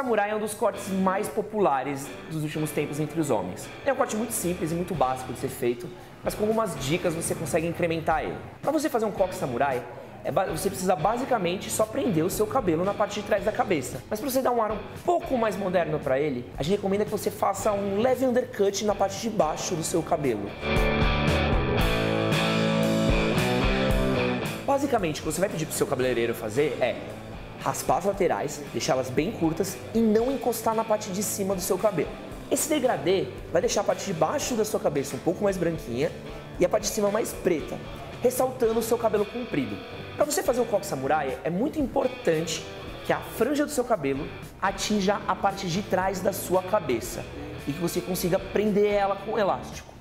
samurai é um dos cortes mais populares dos últimos tempos entre os homens. É um corte muito simples e muito básico de ser feito, mas com algumas dicas você consegue incrementar ele. Para você fazer um coque samurai, você precisa basicamente só prender o seu cabelo na parte de trás da cabeça. Mas para você dar um ar um pouco mais moderno para ele, a gente recomenda que você faça um leve undercut na parte de baixo do seu cabelo. Basicamente, o que você vai pedir para o seu cabeleireiro fazer é raspar as laterais, deixá-las bem curtas e não encostar na parte de cima do seu cabelo. Esse degradê vai deixar a parte de baixo da sua cabeça um pouco mais branquinha e a parte de cima mais preta, ressaltando o seu cabelo comprido. Para você fazer o coque samurai, é muito importante que a franja do seu cabelo atinja a parte de trás da sua cabeça e que você consiga prender ela com elástico.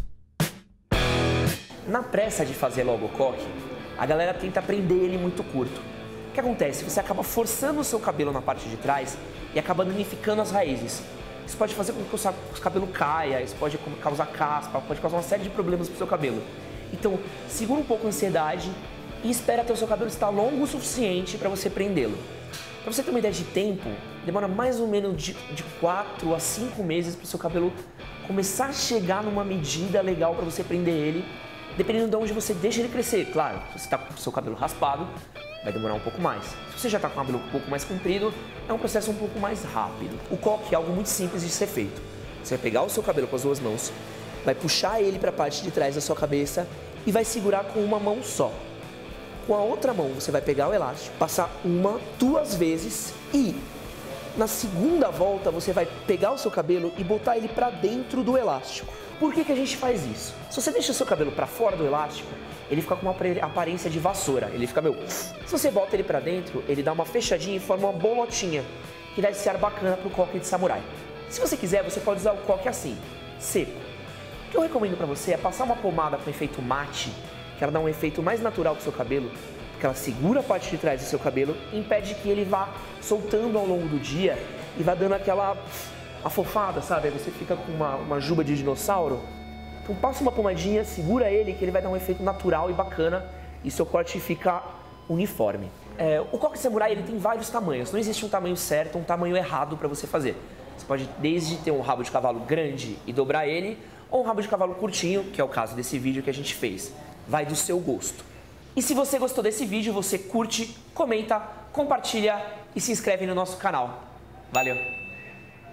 Na pressa de fazer logo o coque, a galera tenta prender ele muito curto. O que acontece? Você acaba forçando o seu cabelo na parte de trás e acaba danificando as raízes. Isso pode fazer com que o seu cabelo caia, isso pode causar caspa, pode causar uma série de problemas para o seu cabelo. Então, segura um pouco a ansiedade e espera até o seu cabelo estar longo o suficiente para você prendê-lo. Para você ter uma ideia de tempo, demora mais ou menos de 4 a 5 meses para o seu cabelo começar a chegar numa medida legal para você prender ele, dependendo de onde você deixa ele crescer. Claro, se você está com o seu cabelo raspado, vai demorar um pouco mais. Se você já está com o cabelo um pouco mais comprido, é um processo um pouco mais rápido. O coque é algo muito simples de ser feito. Você vai pegar o seu cabelo com as duas mãos, vai puxar ele para a parte de trás da sua cabeça e vai segurar com uma mão só. Com a outra mão você vai pegar o elástico, passar 1, 2 vezes e na segunda volta você vai pegar o seu cabelo e botar ele para dentro do elástico. Por que a gente faz isso? Se você deixa o seu cabelo para fora do elástico, ele fica com uma aparência de vassoura, ele fica meio... Se você bota ele para dentro, ele dá uma fechadinha e forma uma bolotinha, que dá esse ar bacana pro coque de samurai. Se você quiser, você pode usar o coque assim, seco. O que eu recomendo para você é passar uma pomada com efeito mate, que ela dá um efeito mais natural pro seu cabelo, porque ela segura a parte de trás do seu cabelo e impede que ele vá soltando ao longo do dia e vá dando aquela afofada, sabe? Aí você fica com uma juba de dinossauro. Então passa uma pomadinha, segura ele, que ele vai dar um efeito natural e bacana e seu corte fica uniforme. O coque samurai ele tem vários tamanhos, não existe um tamanho certo, um tamanho errado para você fazer. Você pode desde ter um rabo de cavalo grande e dobrar ele, ou um rabo de cavalo curtinho, que é o caso desse vídeo que a gente fez. Vai do seu gosto. E se você gostou desse vídeo, você curte, comenta, compartilha e se inscreve no nosso canal. Valeu!